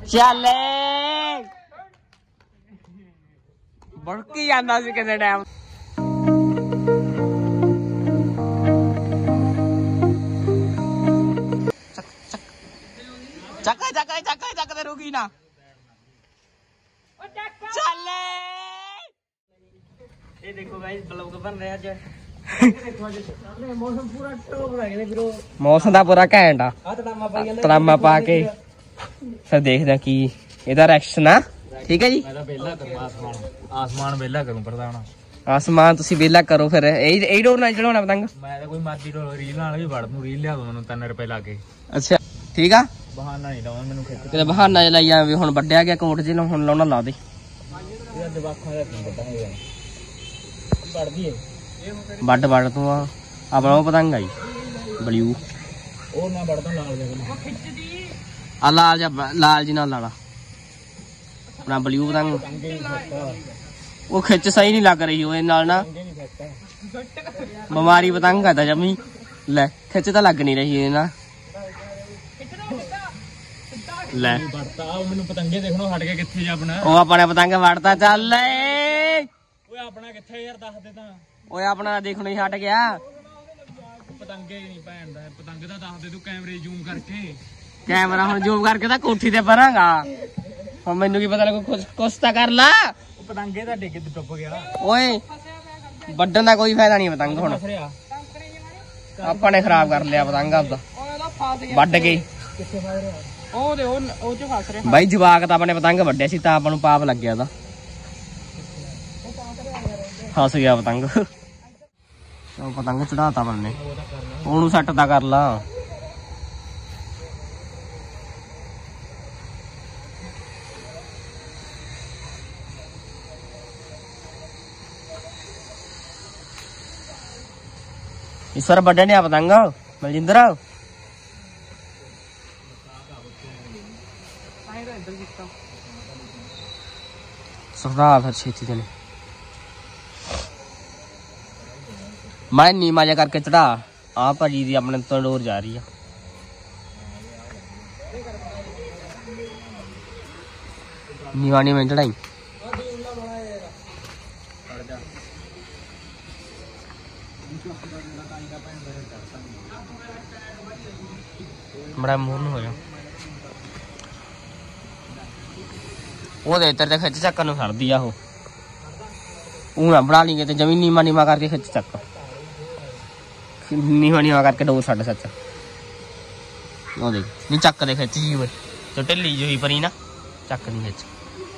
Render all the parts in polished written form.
ਚੱਲ ਬੜਕੀ ਜਾਂਦਾ ਸੀ ਕਿਸੇ ਟਾਈਮ। ਚੱਕ ਤੇ ਰੁਕੀ ਨਾ। ਚੱਲ ਇਹ ਦੇਖੋ ਗਾਇਸ ਬਲੌਗ ਬਣ ਰਿਹਾ ਅੱਜ। ਮੌਸਮ ਪੂਰਾ ਟੌਪ ਲੱਗ ਰਿਹਾ ਵੀਰੋ। ਮੌਸਮ ਦਾ ਪੂਰਾ ਘੈਂਟ ਆ। ਤੜਾਮਾ ਪਾ ਕੇ ਫਿਰ ਦੇਖਦੇ ਆ ਕੀ ਇਹਦਾ ਰਿਐਕਸ਼ਨ ਆ। ਠੀਕ ਹੈ ਜੀ। ਮੈਂ ਤਾਂ ਵਿਹਲਾ ਕਰੂੰ ਆਸਮਾਨ ਵਿਹਲਾ ਕਰੂੰ ਪ੍ਰਧਾਨ। ਆਸਮਾਨ ਤੁਸੀਂ ਵਿਹਲਾ ਕਰੋ ਫਿਰ। ਇਹ ਡੋਰ ਨਾਲ ਚੜਾਉਣਾ ਪਤੰਗ। ਮੈਂ ਤਾਂ ਕੋਈ ਮਰਜ਼ੀ ਡੋਰ ਰੀਲ ਨਾਲ ਵੀ ਵੜ ਦੂੰ। ਰੀਲ ਲਿਆ ਦੋ ਮੈਨੂੰ 3 ਰੁਪਏ ਲਾ ਕੇ। ਅੱਛਾ ਠੀਕ ਆ। ਬਹਾਨਾ ਨਹੀਂ ਲਾਉਣਾ ਮੈਨੂੰ ਖਿੱਚ ਕਿਤੇ ਬਹਾਨਾ ਜਿਹਾ ਲਾਈ ਜਾਵੇ। ਹੁਣ ਵੱਡਿਆ ਗਿਆ ਕੋਟ ਜੇ ਨੂੰ ਹੁਣ ਲਾਉਣਾ ਲਾ ਦੇ। ਵੱਡ ਤੂੰ ਆਪਣਾ ਉਹ ਪਤੰਗ ਆਈ ਬਲਿਊ ਉਹ ਨਾ ਵੜਦਾ ਲਾਲ ਜੀ ਨਾਲ ਲਾਲਾ ਆਪਣਾ ਬਲਿਊ ਪਤੰਗ। ਉਹ ਖਿੱਚ ਸਹੀ ਨਹੀਂ ਲੱਗ ਰਹੀ ਉਹਦੇ ਨਾਲ ਨਾ ਬਿਮਾਰੀ ਪਤੰਗ ਆਦਾ ਜਮੀ। ਲੈ ਖਿੱਚ ਤਾਂ ਲੱਗ ਨਹੀਂ ਰਹੀ ਇਹਦੇ ਨਾਲ। ਲੈ ਮੈਨੂੰ ਪਤੰਗੇ ਦੇਖਣੋ ਹਟ ਕੇ ਕਿੱਥੇ ਆਪਣਾ ਉਹ ਆਪਣਾ ਪਤੰਗ ਵੜਦਾ। ਚੱਲ ਓਏ ਆਪਣਾ ਕਿੱਥੇ ਯਾਰ ਦੱਸ ਦੇ ਤਾਂ। ਓਏ ਆਪਣਾ ਦੇਖਣੋ ਹੀ ਹਟ ਗਿਆ। ਪਤੰਗੇ ਨਹੀਂ ਭੈਣ ਦਾ ਪਤੰਗ ਦਾ ਦੱਸ ਦੇ ਤੂੰ ਕੈਮਰੇ ਜ਼ੂਮ ਕਰਕੇ। ਕੈਮਰਾ ਹੁਣ ਜ਼ੂਮ ਕਰਕੇ ਤਾਂ ਕੋਠੀ ਤੇ ਪਰਾਂਗਾ। ਹੁਣ ਮੈਨੂੰ ਕੀ ਪਤਾ ਲੱਗੂ ਕੁਛ ਤਾਂ ਕਰ ਲਾ। ਪਤੰਗੇ ਤਾਂ ਡਿੱਗ ਤੇ ਡੁੱਬ ਗਿਆ। ਓਏ ਵੱਢਣ ਦਾ ਕੋਈ ਫਾਇਦਾ ਨਹੀਂ ਪਤੰਗ। ਹੁਣ ਆਪਾਂ ਨੇ ਖਰਾਬ ਕਰ ਲਿਆ ਪਤੰਗ ਆਪਦਾ ਵੱਢ ਕੇ। ਬਾਈ ਜਵਾਕ ਤਾਂ ਆਪਣੇ ਪਤੰਗ ਵੱਢਿਆ ਸੀ ਤਾਂ ਆਪਾਂ ਨੂੰ ਪਾਪ ਲੱਗਿਆ ਉਹਦਾ। ਫਸ ਗਿਆ ਪਤੰਗ। ਪਤੰਗ ਚੜਾਤਾ ਬੰਨੇ ਉਹਨੂੰ ਸੈੱਟ ਤਾਂ ਕਰ ਲਾ। ਇਸ ਵਾਰ ਵੱਡੇ ਨੇ ਆ ਪਤੰਗ ਮਲਜਿੰਦਰ। ਸਰਦਾਰ ਫਿਰ ਛੇਤੀ ਤੇ ਮੈਂ ਨੀਮਾ ਜਿਹਾ ਕਰਕੇ ਚੜਾ ਆ ਭਾਜੀ ਦੀ ਆਪਣੇ ਤੋਂ ਡੋਰ ਜਾ ਰਹੀ ਆ। ਨੀਵਾ ਨੀ ਮੈਂ ਚੜਾਈ। ਬੜਾ ਮੂੰਹ ਨੂੰ ਹੋ ਜਾ ਉਹਦੇ ਇੱਧਰ ਤੇ ਖਿੱਚ ਚੱਕਰ ਨੂੰ ਸਰਦੀ ਆ ਉਹ ਨਾ ਬਣਾ ਲਈ ਤੇ ਜਮੀ ਨੀਮਾ ਕਰਕੇ ਖਿੱਚ ਚੱਕ। ਨੀਵਾ ਕਰਕੇ ਡੋਰ ਛੱਡ ਸੱਚ ਉਹ ਦੇਖ ਨਹੀਂ ਚੱਕ ਦੇ ਖਿੱਚ ਜੀ ਓਏ ਤੇ ਢਿੱਲੀ ਜਿਹੀ ਪਰੀ ਨਾ ਚੱਕ ਨਹੀਂ ਖਿੱਚ।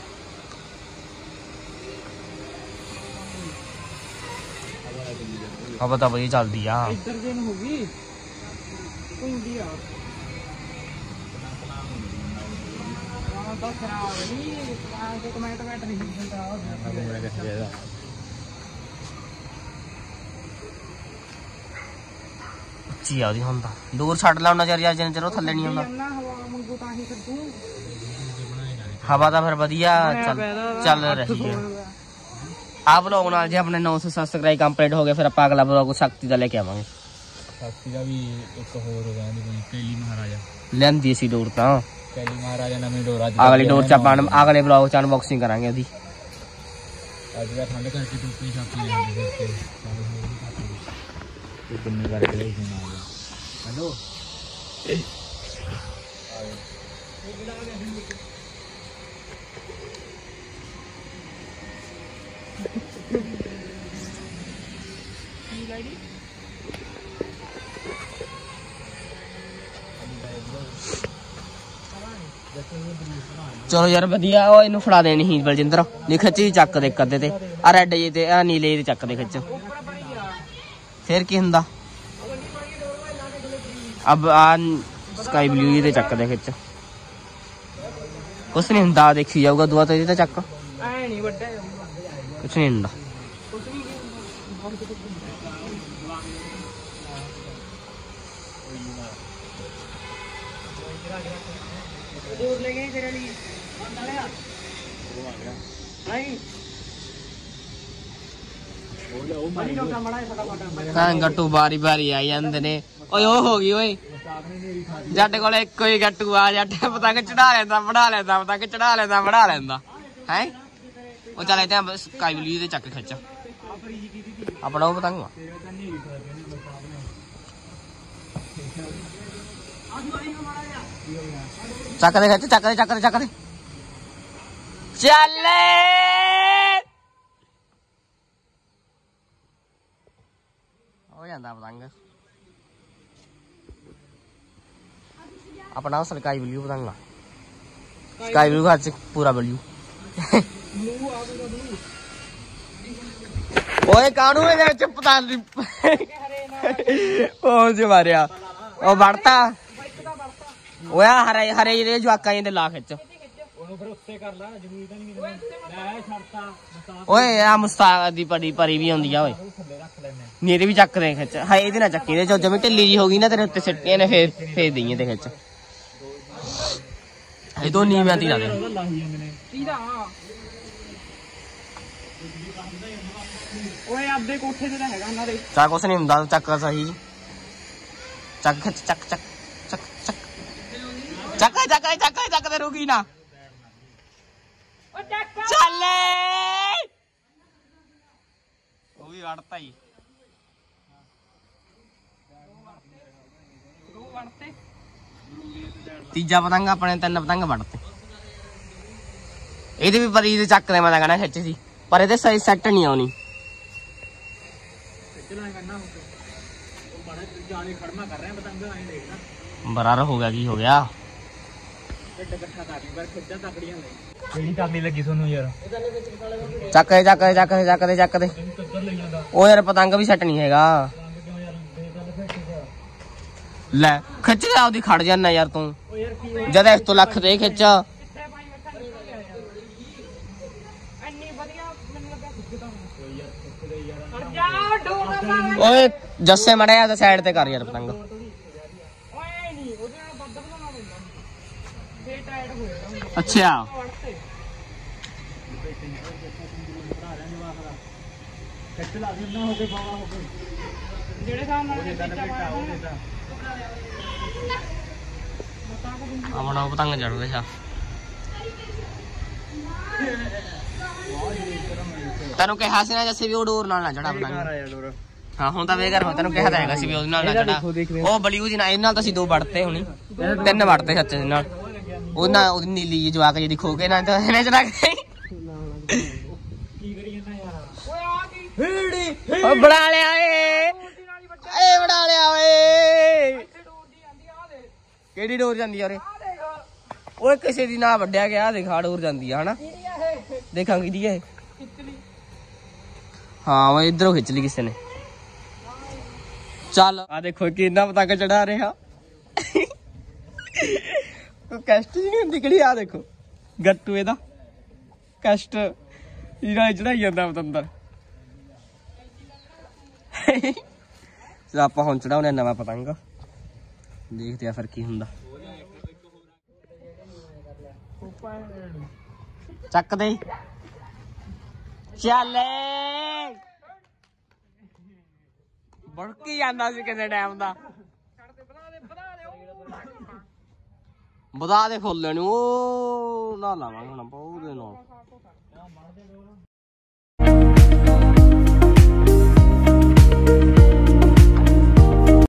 ਹਵਾ ਤਾਂ ਵਧੀਆ ਚੱਲਦੀ ਆ। ਇੱਧਰ ਜੇ ਨੂੰ ਹੋ ਗਈ ਹੁੰਦੀ ਆ ਤਾਂ ਖਰਾਬ ਨਹੀਂ ਕਮੈਂਟ ਨਹੀਂ ਹੁੰਦਾ। ਉੱਚੀ ਆ ਉਹਦੀ ਹੁਣ ਤਾਂ ਦੂਰ ਛੱਡ ਲਾ ਉਹਨਾਂ ਜਿੰਨਾ ਚਿਰ ਉਹ ਥੱਲੇ ਨਹੀਂ ਆਉਂਦਾ। ਹਵਾ ਤਾਂ ਫਿਰ ਵਧੀਆ ਚੱਲ ਰਹੀ ਹੈ। ਆਹ ਵਲੋਗ ਨਾਲ ਜੇ ਆਪਣੇ 900 ਸਬਸਕ੍ਰਾਈਬ ਕੰਪਲੀਟ ਹੋ ਗਏ ਫਿਰ ਆਪਾਂ ਅਗਲਾ ਵਲੋਗ ਸ਼ਕਤੀ ਦਾ ਲੈ ਕੇ ਆਵਾਂਗੇ। ਸ਼ਕਤੀ ਦਾ ਵੀ ਇੱਕ ਹੋਰ ਹੋ ਗਿਆ ਕੈਲੀ ਮਹਾਰਾਜਾ ਲੈਂਦੀ ਸੀ ਡੋਰ ਤਾਂ ਕੈਲੀ ਮਹਾਰਾਜਾ ਨਵੀਂ ਡੋਰ। ਅਗਲੀ ਡੋਰ ਚ ਆਪਾਂ ਅਗਲੇ ਵਲੋਗ ਚ ਅਨਬਾਕਸਿੰਗ ਕਰਾਂਗੇ ਉਹਦੀ। ਅੱਜ ਦਾ ਠੰਡ ਕਰਕੇ ਟੁੱਟੀ ਛਾਪੀ ਕਿੰਨੀ ਵਾਰ ਗਈ ਸੀ ਨਾਲ। ਹੈਲੋ ਚਲੋ ਯਾਰ ਵਧੀਆ। ਉਹ ਇਹਨੂੰ ਫੜਾ ਦੇਣੀ ਸੀ ਬਲਜਿੰਦਰ ਨਹੀਂ ਖਿੱਚੀ ਚੱਕ ਦੇ ਕੱਦੇ ਤੇ ਆ ਰੈਡ ਜੇ ਤੇ ਆ ਨੀਲੇ ਤੇ ਚੱਕ ਦੇ ਖਿੱਚ ਫਿਰ ਕੀ ਹੁੰਦਾ। ਅਬ ਆ ਸਕਾਈ ਬਲੂ ਤੇ ਚੱਕ ਦੇ ਖਿੱਚ ਕੁਛ ਨੀ ਹੁੰਦਾ। ਦੇਖੀ ਜਾਊਗਾ ਦੁਆ ਤੇ ਇਹਦੇ ਚੱਕ ਕੁਛ ਨੀ ਹੁੰਦਾ। ਗੱਟੂ ਬਾਰੀ ਬਾਰੀ ਆਈ ਜਾਂਦੇ ਨੇ ਓਏ ਉਹ ਹੋ ਗਈ ਓਏ ਜੱਟ ਕੋਲ ਇੱਕੋ ਹੀ ਗੱਟੂ ਆ ਜੱਟ ਪਤੰਗ ਚੜਾ ਲੈਂਦਾ ਬਣਾ ਲੈਂਦਾ ਪਤੰਗ ਚੜਾ ਲੈਂਦਾ ਬਣਾ ਲੈਂਦਾ ਹੈ ਉਹ ਚੱਲ ਇੱਥੇ ਸਕਾਈ ਬਲੂ ਦੇ ਚੱਕ ਖਿੱਚ ਆਪਣਾ ਉਹ ਪਤੰਗ ਚੱਕ ਦੇ ਖਿੱਚ ਚੱਕ ਦੇ ਚੱਕ ਦੇ ਚੱਕ ਦੇ ਚੱਲ ਹੋ ਜਾਂਦਾ ਪਤੰਗ अपना स्काई ब्लू पतंगा स्काई ब्लू का पूरा ब्लू ओए कानू है पता नहीं मारिया ओ बढ़ता ओए हरे हरे जे जवाका जे ला खिच ओए आ मुस्ताक दी परी परी भी आंदी आ ओए मेरे भी चक दे खिच हाय इहदे ना चक्की दे जब ढिल्ली जी हो गई ना तेरे उत्ते सिट्टियां ने फेर दईए ते खिच ਇਹ ਤੋਂ ਨੀਵੇਂ ਤੀ ਲਾ ਦੇ ਓਏ ਆਪਦੇ ਕੋਠੇ ਤੇ ਤਾਂ ਹੈਗਾ ਉਹਨਾਂ ਦੇ ਚਾ ਕੁਛ ਨਹੀਂ ਹੁੰਦਾ ਚੱਕ ਸਹੀ ਚੱਕ ਚੱਕ ਚੱਕ ਚੱਕ ਚੱਕ ਚੱਕ ਚੱਕ ਚੱਕ ਚੱਕ ਤੇ ਰੁਕੀ ਨਾ ਓ ਚੱਕ ਚੱਲੇ ਉਹ ਵੀ ਵੜਤਾ ਹੀ ਦੋ ਵੜਤੇ तीजा पतंग अपने 3 पतंग बढ़ते ये भी परी चक दे मैं कहना खिच सी पर ये सही सैट नहीं आनी बराबर हो गया की हो गया चक चक चक चक दे चक दे ओ यार पतंग भी सैट नहीं हैगा ਲੈ ਖਿੱਚ ਜਾ ਉਹਦੀ ਖੜ ਜਾਣਾ ਯਾਰ ਤੂੰ ਜਦ ਇਸ ਤੋਂ ਲੱਖ ਦੇ ਖਿੱਚ ਓਏ ਜੱਸੇ ਮੜਿਆ ਤੇ ਸਾਈਡ ਤੇ ਕਰ ਯਾਰ ਪਤੰਗ ਅੱਛਾ ਜਿਹੜੇ ਸਾਹ ਨਾਲ ਆਪਣਾ ਪਤੰਗ ਚੜ ਰਿਹਾ ਤੈਨੂੰ ਕਿਹਾ ਸੀ ਨਾ ਜੱਸੇ ਵੀ ਉਹ ਡੋਰ ਨਾਲ ਨਾ ਚੜਾ ਪਤੰਗ ਹਾਂ ਹੁਣ ਤਾਂ ਵੇਖਰ ਤੈਨੂੰ ਕਿਹਾ ਤਾਂ ਹੈਗਾ ਸੀ ਵੀ ਉਹਦੇ ਨਾਲ ਨਾ ਚੜਾ ਉਹ ਬਲਿਊ ਜੀ ਨਾਲ ਇਹ ਨਾਲ ਤਾਂ ਅਸੀਂ 2 ਵੜਤੇ ਹੁਣੀ 3 ਵੜਤੇ ਸੱਚੇ ਨਾਲ ਉਹ ਨਾ ਉਹਦੀ ਨੀਲੀ ਜੀ ਜਵਾਕ ਜਿਹਦੀ ਖੋ ਕੇ ਨਾ ਤਾਂ ਇਹਨੇ ਚੜਾ ਕੇ ਕੀ ਕਰੀ ਜਾਂਦਾ ਯਾਰ ਓਏ ਆ ਕੀ ਓ ਬਣਾ ਲਿਆ ਏ ਬਣਾ ਲਿਆ ਓਏ ਕਿਹੜੀ ਡੋਰ ਜਾਂਦੀ ਆ ਉਰੇ ਓਏ ਕਿਸੇ ਦੀ ਨਾ ਵੱਡਿਆ ਗਿਆ ਦਿਖਾ ਡੋਰ ਜਾਂਦੀ ਆ ਹਨਾ ਦੇਖਾਂ ਕਿਹਦੀ ਆ ਹਾਂ ਉਹ ਇਧਰੋਂ ਖਿੱਚ ਲਈ ਕਿਸੇ ਨੇ ਚੱਲ ਆ ਦੇਖੋ ਕਿੰਨਾ ਪਤੰਗ ਚੜਾ ਰਿਹਾ ਕੈਸਟ ਨਹੀਂ ਹੁੰਦੀ ਕਿਹੜੀ ਆ ਦੇਖੋ ਗੱਟੂ ਇਹਦਾ ਕੈਸਟ ਇਹਨਾਂ ਚੜਾਈ ਜਾਂਦਾ ਪਤੰਦਰ ਆਪਾਂ ਹੁਣ ਚੜਾਉਣੇ ਨਵਾਂ ਪਤੰਗ ਦੇਖਦੇ ਆ ਫਿਰ ਕੀ ਹੁੰਦਾ ਚੱਕ ਦੇ ਚੱਲੇ ਬੜਕੀ ਜਾਂਦਾ ਸੀ ਕਿਸੇ ਟਾਈਮ ਦਾ ਵਧਾ ਦੇ ਫੁੱਲ ਨੂੰ ਉਹ ਲਾ ਲਾਵਾਂਗੇ ਹੁਣ ਉਹਦੇ ਨਾਲ